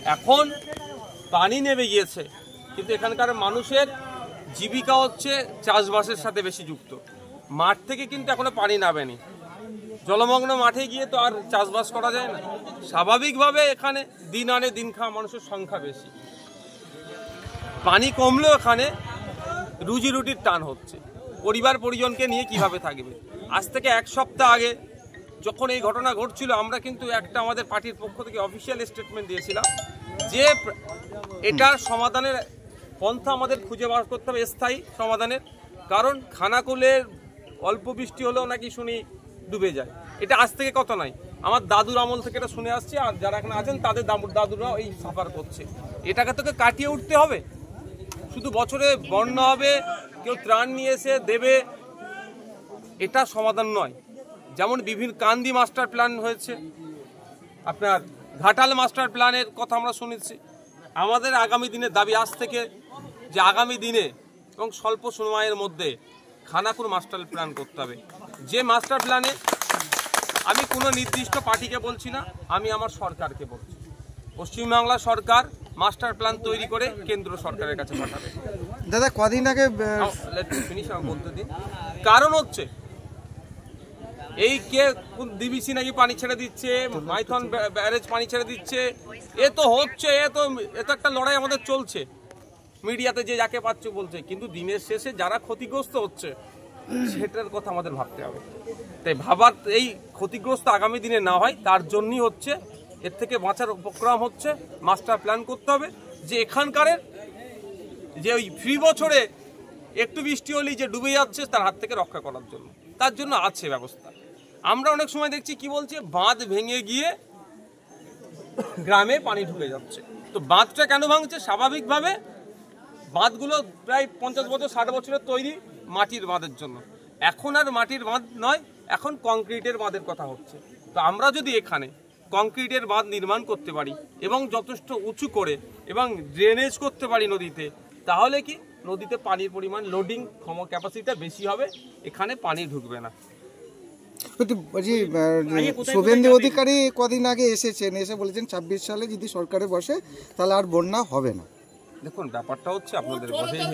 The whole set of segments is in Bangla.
এখন পানি নেমে গিয়েছে, কিন্তু এখানকার মানুষের জীবিকা হচ্ছে চাষবাসের সাথে বেশি যুক্ত। মাঠ থেকে কিন্তু এখনো পানি নামেনি, জলমগ্ন মাঠে গিয়ে তো আর চাষবাস করা যায় না। স্বাভাবিকভাবে এখানে দিন আনে দিন খাওয়া মানুষের সংখ্যা বেশি, পানি কমলেও এখানে রুজি রুটির টান হচ্ছে। পরিবার পরিজনকে নিয়ে কিভাবে থাকবে? আজ থেকে এক সপ্তাহ আগে যখন এই ঘটনা ঘটছিল, আমরা কিন্তু একটা আমাদের পার্টির পক্ষ থেকে অফিসিয়াল স্টেটমেন্ট দিয়েছিলাম যে এটার সমাধানের পন্থা আমাদের খুঁজে বার করতে হবে, স্থায়ী সমাধানের। কারণ খানাকুলের অল্প বৃষ্টি হলেও নাকি শুনি ডুবে যায়। এটা আজ থেকে কত নয়, আমার দাদুর আমল থেকে এটা শুনে আসছে, আর যারা এখানে আছেন তাদের দাদুরাও এই সাফার করছে। এটাকে তোকে কাটিয়ে উঠতে হবে। শুধু বছরে বন্যা হবে, কেউ ত্রাণ নিয়ে এসে দেবে, এটা সমাধান নয়। যেমন বিভিন্ন কান্দি মাস্টার প্ল্যান হয়েছে, আপনার ঘাটাল মাস্টার প্ল্যানের কথা আমরা শুনেছি। আমাদের আগামী দিনের দাবি আজ থেকে যে আগামী দিনে এবং স্বল্প সময়ের মধ্যে খানাকুল মাস্টার প্ল্যান করতে হবে। যে মাস্টার প্ল্যানে আমি কোনো নির্দিষ্ট পার্টিকে বলছি না, আমি আমার সরকারকে বলছি। পশ্চিমবাংলা সরকার মাস্টার প্ল্যান তৈরি করে কেন্দ্র সরকারের কাছে পাঠাবে। দাদা কদিন আগে বলতে দিন, কারণ হচ্ছে এই কে ডিবিসি নাকি পানি ছেড়ে দিচ্ছে, মাইথন ব্যারেজ পানি ছেড়ে দিচ্ছে, এ তো হচ্ছে, এ তো একটা লড়াই আমাদের চলছে। মিডিয়াতে যে যাকে পাচ্ছে বলছে, কিন্তু দিনের শেষে যারা ক্ষতিগ্রস্ত হচ্ছে সেটার কথা আমাদের ভাবতে হবে। তাই ভাবার এই ক্ষতিগ্রস্ত আগামী দিনে না হয় তার জন্যই হচ্ছে, এর থেকে বাঁচার উপক্রম হচ্ছে মাস্টার প্ল্যান করতে হবে। যে এখানকারের যে ওই ফ্রি বছরে একটু বৃষ্টি হলেই যে ডুবে যাচ্ছে তার হাত থেকে রক্ষা করার জন্য, তার জন্য আছে ব্যবস্থা। আমরা অনেক সময় দেখছি কি বলছে, বাঁধ ভেঙে গিয়ে গ্রামে পানি ঢুকে যাচ্ছে। তো বাঁধটা কেন ভাঙছে? স্বাভাবিকভাবে বাঁধগুলো প্রায় 50 বছর 60 বছরের তৈরি মাটির বাঁধের জন্য। এখন আর মাটির বাঁধ নয়, এখন কংক্রিটের বাঁধের কথা হচ্ছে। তো আমরা যদি এখানে কংক্রিটের বাঁধ নির্মাণ করতে পারি এবং যথেষ্ট উঁচু করে এবং ড্রেনেজ করতে পারি নদীতে, তাহলে কি নদীতে পানির পরিমাণ লোডিং ক্যাপাসিটিটা বেশি হবে, এখানে পানি ঢুকবে না। শুভেন্দু অধিকারী কদিন আগে এসেছেন, এসে বলেছেন 26 সালে যদি সরকারে বসে তাহলে আর বন্যা হবে না। দেখুন ব্যাপারটা হচ্ছে আপনাদের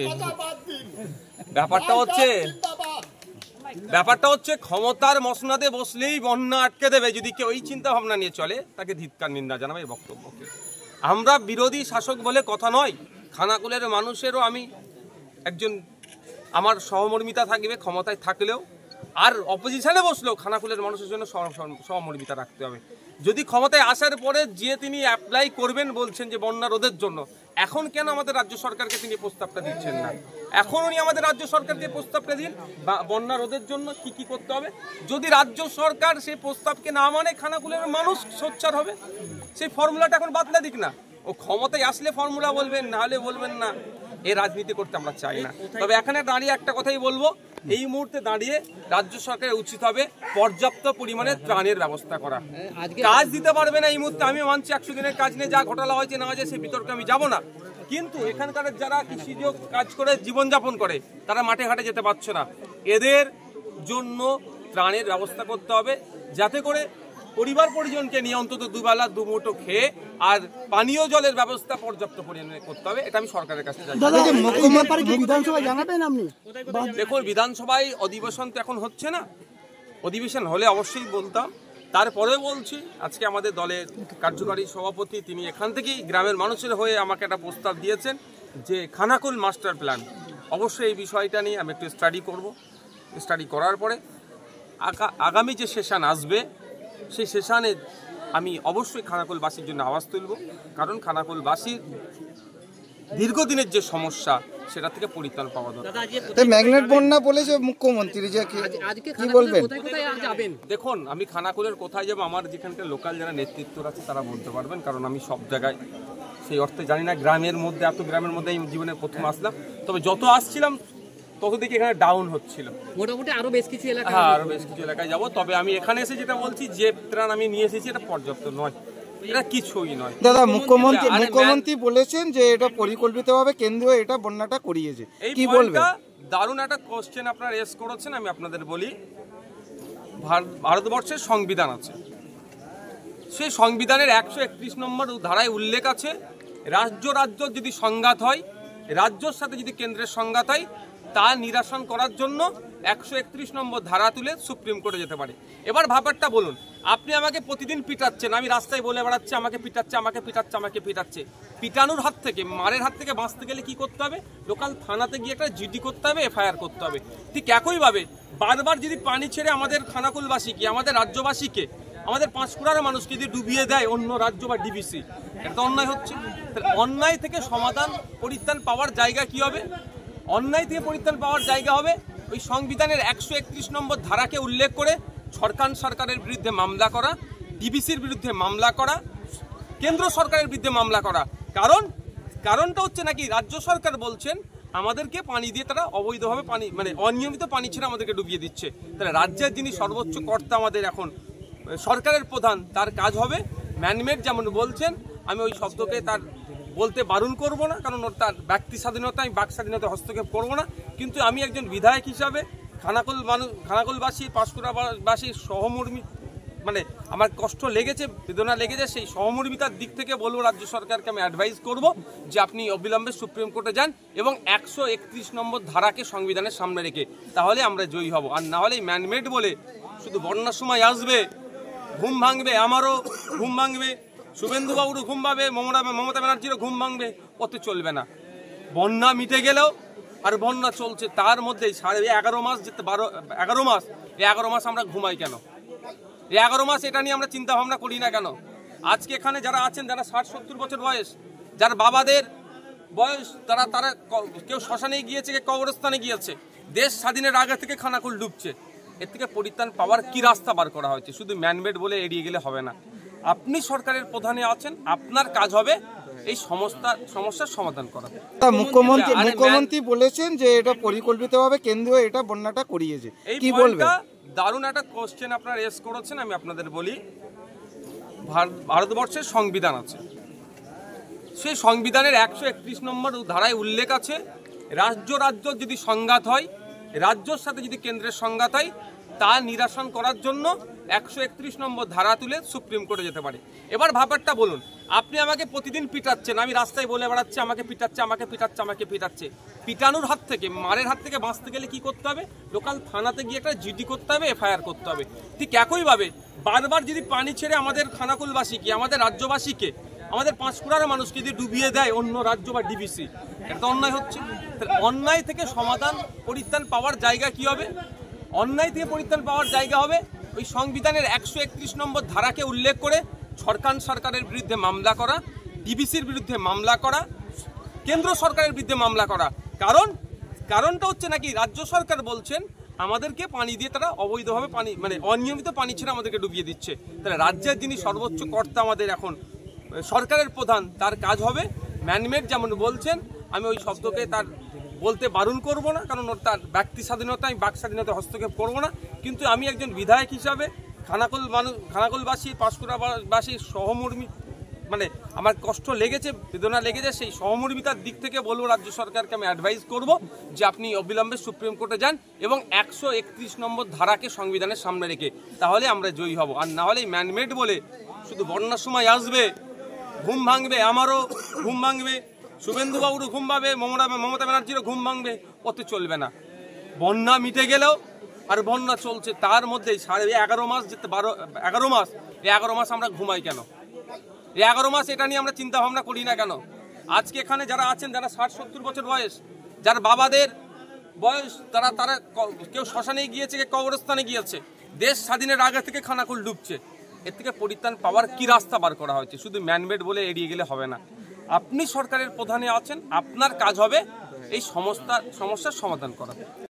ব্যাপারটা হচ্ছে ক্ষমতার মসনদে বসলেই বন্যা আটকে দেবে। যদি কেউ এই চিন্তা ভাবনা নিয়ে চলে তাকে ধিক্কার নিন্দা জানাবে এই বক্তব্যকে। আমরা বিরোধী শাসক বলে কথা নয়, খানাকুলের মানুষেরও আমি একজন, আমার সহমর্মিতা থাকবে ক্ষমতায় থাকলেও, আর অপোজিশনে বসলেও খানাকুলের মানুষের জন্য সহমর্মিতা রাখতে হবে। যদি ক্ষমতায় আসার পরে যে তিনি অ্যাপ্লাই করবেন বলছেন যে বন্যা রোধের জন্য, এখন কেন আমাদের রাজ্য সরকারকে তিনি প্রস্তাবটা দিচ্ছেন না? এখন উনি আমাদের রাজ্য সরকারকে প্রস্তাবটা দিন বন্যা রোধের জন্য কি কি করতে হবে। যদি রাজ্য সরকার সেই প্রস্তাবকে না মানে, খানাকুলের মানুষ সোচ্চার হবে। সেই ফর্মুলাটা এখন বাতলে দিক না, ও ক্ষমতায় আসলে ফর্মুলা বলবেন, না হলে বলবেন না। এই রাজনীতি করতে আমরা চাই না। তবে এখানে দাঁড়িয়ে একটা কথাই বলবো, এই মুহূর্তে দাঁড়িয়ে রাজ্য সরকারের উচিত হবে পর্যাপ্ত পরিমাণে ত্রাণের ব্যবস্থা করা। কাজ দিতে পারবে না এই মুহূর্তে, আমি মানছি 100 দিনের কাজ নিয়ে যা ঘটনা হয়েছে না হয়েছে সে বিতর্কে আমি যাব না, কিন্তু এখানকার যারা কৃষিজ কাজ করে জীবনযাপন করে তারা মাঠে ঘাটে যেতে পারছে না, এদের জন্য ত্রাণের ব্যবস্থা করতে হবে, যাতে করে পরিবার পরিজনকে নিয়ে অন্তত দুবেলা দুমুঠো খেয়ে আর পানীয় জলের ব্যবস্থা পর্যাপ্ত পরিমাণে করতে হবে। এটা আমি সরকারের কাছে চাই। দেখুন বিধানসভায় অধিবেশন তো এখন হচ্ছে না, অধিবেশন হলে অবশ্যই বলতাম। তারপরে বলছি, আজকে আমাদের দলের কার্যকারী সভাপতি তিনি এখান থেকেই গ্রামের মানুষের হয়ে আমাকে একটা প্রস্তাব দিয়েছেন যে খানাকুল মাস্টার প্ল্যান, অবশ্যই এই বিষয়টা নিয়ে আমি একটু স্টাডি করব। স্টাডি করার পরে আগামী যে সেশন আসবে সেই সেশনে আমি অবশ্যই খানাকুলবাসীর জন্য আওয়াজ তুলব, কারণ খানাকুলবাসীর দীর্ঘদিনের যে সমস্যা সেটা থেকে পরিত্রাণ পাওয়া দরকার। ম্যাগনেট বন্যা বলেছে মুখ্যমন্ত্রী, যে কি বলবেন? দেখুন আমি খানাকুলের কোথায় যাবো, আমার যেখানকার লোকাল যারা নেতৃত্ব আছে তারা বলতে পারবেন, কারণ আমি সব জায়গায় সেই অর্থে জানি না। গ্রামের মধ্যে, এত গ্রামের মধ্যে এই জীবনে প্রথম আসলাম, তবে যত আসছিলাম তত দেখি এখানে ডাউন হচ্ছিল। মোটামুটি আরো বেশ কিছু এলাকা, হ্যাঁ আরো বেশ কিছু এলাকায় যাবো। তবে আমি এখানে এসে যেটা বলছি, যে ত্রাণ আমি নিয়ে এসেছি এটা পর্যাপ্ত নয়, এটা কিছুই নয়। দাদা মুখ্যমন্ত্রী বলেছেন যে এটা পরিকল্পিতভাবে কেন্দ্র এটা বন্যাটা করিয়েছে, কি বলবেন? দারুণ একটা কোশ্চেন আপনারা রেজ করেছেন। আমি আপনাদের বলি, ভারতবর্ষের সংবিধান আছে, সেই সংবিধানের 131 নম্বর ধারায় উল্লেখ আছে, রাজ্য যদি সংঘাত হয়, রাজ্যর সাথে যদি কেন্দ্রের সংঘাত হয়, তা নিরসন করার জন্য 131 নম্বর ধারা তুলে সুপ্রিম কোর্টে যেতে পারে। এবার ব্যাপারটা বলুন, আপনি আমাকে প্রতিদিন পিটাচ্ছেন, আমি রাস্তায় বলে বেড়াচ্ছি আমাকে পিটাচ্ছে, আমাকে পিটাচ্ছে, আমাকে পিটাচ্ছে। পিটানোর হাত থেকে, মারের হাত থেকে বাঁচতে গেলে কি করতে হবে? লোকাল থানাতে গিয়ে একটা জিডি করতে হবে, এফআইআর করতে হবে। ঠিক একইভাবে বারবার যদি পানি ছেড়ে আমাদের খানাকুলবাসীকে, আমাদের রাজ্যবাসীকে, আমাদের পাঁশকুড়ার মানুষকে যদি ডুবিয়ে দেয় অন্য রাজ্য বা ডিবিসি, এটা তো অন্যায় হচ্ছে। অন্যায় থেকে সমাধান পরিত্রাণ পাওয়ার জায়গা কি হবে? অন্যায় থেকে পরিত্রাণ পাওয়ার জায়গা হবে ওই সংবিধানের 131 নম্বর ধারাকে উল্লেখ করে সরকারের বিরুদ্ধে মামলা করা, ডিবিসির বিরুদ্ধে মামলা করা, কেন্দ্র সরকারের বিরুদ্ধে মামলা করা। কারণটা হচ্ছে নাকি রাজ্য সরকার বলছেন আমাদেরকে পানি দিয়ে তারা অবৈধভাবে পানি, মানে অনিয়মিত পানি ছেড়ে আমাদেরকে ডুবিয়ে দিচ্ছে। তাহলে রাজ্যের যিনি সর্বোচ্চ কর্তা, আমাদের এখন সরকারের প্রধান, তার কাজ হবে ম্যানমেড যেমন বলছেন, আমি ওই শব্দকে তার বলতে বারণ করব না, কারণ ওর তার ব্যক্তি স্বাধীনতা, আমি বাক স্বাধীনতা হস্তক্ষেপ করব না। কিন্তু আমি একজন বিধায়ক হিসাবে খানাকুলবাসী, পাঁশকুড়াবাসীর সহমর্মী, মানে আমার কষ্ট লেগেছে, বেদনা লেগেছে, সেই সহমর্মিতার দিক থেকে বলবো রাজ্য সরকারকে আমি অ্যাডভাইস করব যে আপনি অবিলম্বে সুপ্রিম কোর্টে যান এবং 131 নম্বর ধারাকে সংবিধানের সামনে রেখে, তাহলে আমরা জয়ী হব। আর না হলে ম্যানমেড বলে শুধু বন্যার সময় আসবে, ঘুম ভাঙবে, আমারও ঘুম ভাঙবে, শুভেন্দুবাবুরও ঘুম ভাঙবে, মমতা ব্যানার্জিরও ঘুম ভাঙবে, ওতে চলবে না। বন্যা মিটে গেলেও আর বন্যা চলছে, তার মধ্যে 11.5 মাস, 11 মাস, এই 11 মাস আমরা ঘুমাই কেন? এই 11 মাস এটা নিয়ে আমরা চিন্তা ভাবনা করি না কেন? আজকে এখানে যারা আছেন, যারা 60-70 বছর বয়স, যার বাবাদের বয়স, তারা কেউ শ্মশানে গিয়েছে, কেউ কবরস্থানে গিয়েছে, দেশ স্বাধীনের আগে থেকে খানাকুল ডুবছে। এর থেকে পরিত্রাণ পাওয়ার কি রাস্তা বার করা হয়েছে? শুধু ম্যানমেড বলে এড়িয়ে গেলে হবে না। আপনি সরকারের প্রধানে আছেন, আপনার কাজ হবে এই সমস্যার সমাধান করা। মুখ্যমন্ত্রী বলেছেন যে এটা পরিকল্পিতভাবে কেন্দ্র এটা বন্যাটা করিয়েছে, কি বলবেন? দারুণ একটা কোশ্চেন আপনারা রেজ করেছেন। আমি আপনাদের বলি, ভারতবর্ষের সংবিধান আছে, সেই সংবিধানের 131 নম্বর ধারায় উল্লেখ আছে, রাজ্য যদি সংঘাত হয়, রাজ্যর সাথে যদি কেন্দ্রের সংঘাত হয়, তা নিরসন করার জন্য 131 নম্বর ধারা তুলে সুপ্রিম কোর্টে যেতে পারে। এবার ব্যাপারটা বলুন, আপনি আমাকে প্রতিদিন পিটাচ্ছেন, আমি রাস্তায় বলে বেড়াচ্ছি আমাকে পিটাচ্ছে, আমাকে পিটাচ্ছে, আমাকে পিটাচ্ছে। পিটানোর হাত থেকে, মারের হাত থেকে বাঁচতে গেলে কি করতে হবে? লোকাল থানাতে গিয়ে একটা জিডি করতে হবে, এফআইআর করতে হবে। ঠিক একইভাবে বারবার যদি পানি ছেড়ে আমাদের খানাকুলবাসীকে, আমাদের রাজ্যবাসীকে, আমাদের পাঁশকুড়ার মানুষকে যদি ডুবিয়ে দেয় অন্য রাজ্য বা ডিবিসি, এটা তো অন্যায় হচ্ছে। অন্যায় থেকে সমাধান পরিত্রাণ পাওয়ার জায়গা কি হবে? অন্যায় থেকে পরিত্রাণ পাওয়ার জায়গা হবে ওই সংবিধানের 131 নম্বর ধারাকে উল্লেখ করে সরকারের বিরুদ্ধে মামলা করা, ডিবিসির বিরুদ্ধে মামলা করা, কেন্দ্র সরকারের বিরুদ্ধে মামলা করা। কারণটা হচ্ছে নাকি রাজ্য সরকার বলছেন আমাদেরকে পানি দিয়ে তারা অবৈধভাবে পানি, মানে অনিয়মিত পানি ছেড়ে আমাদেরকে ডুবিয়ে দিচ্ছে। তাহলে রাজ্যের যিনি সর্বোচ্চ কর্তা, আমাদের এখন সরকারের প্রধান, তার কাজ হবে ম্যানমেড যেমন বলছেন, আমি ওই শব্দকে তার বলতে বারণ করব না, কারণ ওর তার ব্যক্তি স্বাধীনতা, আমি বাক স্বাধীনতা হস্তক্ষেপ করব না। কিন্তু আমি একজন বিধায়ক হিসাবে খানাকুলবাসী, পাঁশকুড়াবাসীর সহমর্মী, মানে আমার কষ্ট লেগেছে, বেদনা লেগেছে, সেই সহমর্মিতার দিক থেকে বলবো রাজ্য সরকারকে আমি অ্যাডভাইস করব যে আপনি অবিলম্বে সুপ্রিম কোর্টে যান এবং 131 নম্বর ধারাকে সংবিধানের সামনে রেখে, তাহলে আমরা জয়ী হব। আর না হলে ম্যানমেড বলে শুধু বন্যার সময় আসবে, ঘুম ভাঙবে, আমারও ঘুম ভাঙবে, শুভেন্দুবাবুরও ঘুম ভাঙবে, মমতা ব্যানার্জিরও ঘুম ভাঙবে, ওতে চলবে না। বন্যা মিটে গেলেও আর বন্যা চলছে, তার মধ্যে 11.5 মাস, 11 মাস, এই 11 মাস আমরা ঘুমাই কেন? এই 11 মাস এটা নিয়ে আমরা চিন্তা ভাবনা করি না কেন? আজকে এখানে যারা আছেন, যারা 60-70 বছর বয়স, যার বাবাদের বয়স, তারা কেউ শ্মশানে গিয়েছে, কেউ কবরস্থানে গিয়েছে, দেশ স্বাধীনের আগে থেকে খানাকুল ডুবছে। এর থেকে পরিত্রাণ পাওয়ার কি রাস্তা বার করা হয়েছে? শুধু ম্যানমেড বলে এড়িয়ে গেলে হবে না। আপনি সরকারের প্রধানে আছেন, আপনার কাজ হবে এই সমস্যার সমাধান করা।